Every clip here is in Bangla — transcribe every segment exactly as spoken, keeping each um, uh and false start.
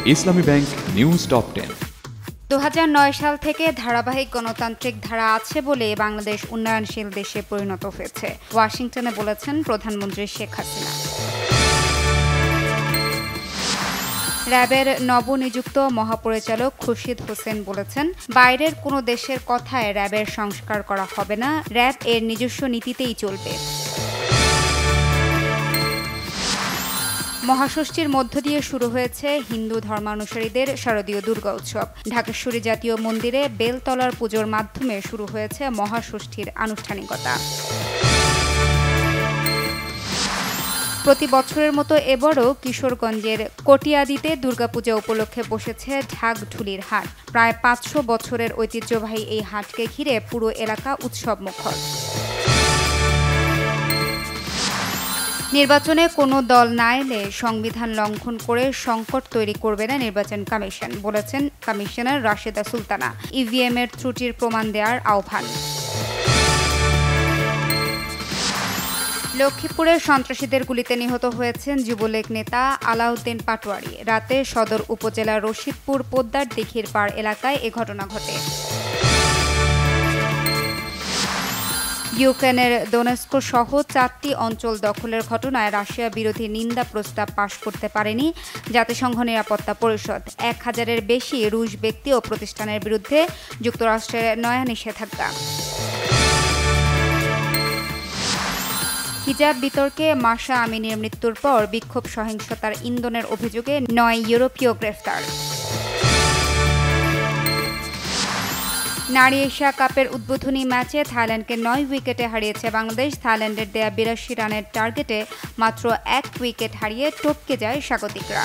ইসলামী ব্যাংক নিউজ টপ টেন। দু হাজার নয় সাল থেকে ধারাবাহিক গণতান্ত্রিক ধারা আছে বলে বাংলাদেশ উন্নয়নশীল দেশে পরিণত হয়েছে, ওয়াশিংটনে বলেছেন প্রধানমন্ত্রী শেখ হাসিনা। র্যাবের নবনিযুক্ত মহাপরিচালক খুরশিদ হোসেন বলেছেন, বাইরের কোনো দেশের কথায় র্যাবের সংস্কার করা হবে না, র্যাব এর নিজস্ব নীতিতেই চলবে। মহাষষ্ঠীর মধ্য দিয়ে শুরু হয়েছে হিন্দু ধর্মানুসারীদের শারদীয় দুর্গা উৎসব। ঢাকেশ্বরী জাতীয় মন্দিরে বেলতলার পুজোর মাধ্যমে শুরু হয়েছে মহাষষ্ঠীর আনুষ্ঠানিকতা। প্রতি বছরের মতো এবারও কিশোরগঞ্জের কটিয়াদিতে দুর্গাপূজা উপলক্ষে বসেছে ঢাকঢুলির হাট। প্রায় পাঁচশো বছরের ঐতিহ্যবাহী এই হাটকে ঘিরে পুরো এলাকা উৎসব মুখর। নির্বাচনে কোনো দল না এলে সংবিধান লঙ্ঘন করে সংকট তৈরি করবে না নির্বাচন কমিশন, বলেছেন কমিশনার রাশেদা সুলতানা। ইভিএম এর ত্রুটির প্রমাণ দেওয়ার আহ্বান। লক্ষ্মীপুরের সন্ত্রাসীদের গুলিতে নিহত হয়েছেন যুবলীগ নেতা আলাউদ্দিন পাটোয়ারি। রাতে সদর উপজেলার রশিদপুর পোদ্দার দিঘির পাড় এলাকায় এ ঘটনা ঘটে। ইউক্রেনের দোনেস্ক সহ চারটি অঞ্চল দখলের ঘটনায় রাশিয়া বিরোধী নিন্দা প্রস্তাব পাশ করতে পারেনি জাতিসংঘ নিরাপত্তা পরিষদ। এক হাজারের বেশি রুশ ব্যক্তি ও প্রতিষ্ঠানের বিরুদ্ধে যুক্তরাষ্ট্রের নয়া নিষেধাজ্ঞা। হিজাব বিতর্কে মাশা আমিনের মৃত্যুর পর বিক্ষোভ সহিংসতার ইন্ধনের অভিযোগে নয় ইউরোপীয় গ্রেফতার। নারী এশিয়া কাপের উদ্বোধনী ম্যাচে থাইল্যান্ডকে নয় উইকেটে হারিয়েছে বাংলাদেশ। থাইল্যান্ডের দেয়া বিরাশি রানের টার্গেটে মাত্র এক উইকেট হারিয়ে টপকে যায় স্বাগতিকরা।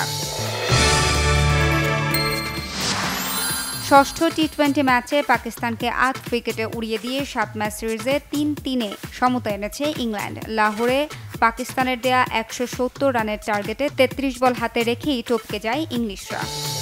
ষষ্ঠ টি টোয়েন্টি ম্যাচে পাকিস্তানকে আট উইকেটে উড়িয়ে দিয়ে সাত ম্যাচ সিরিজে তিন তিনে সমতা এনেছে ইংল্যান্ড। লাহোরে পাকিস্তানের দেয়া একশো সত্তর রানের টার্গেটে তেত্রিশ বল হাতে রেখেই টপকে যায় ইংলিশরা।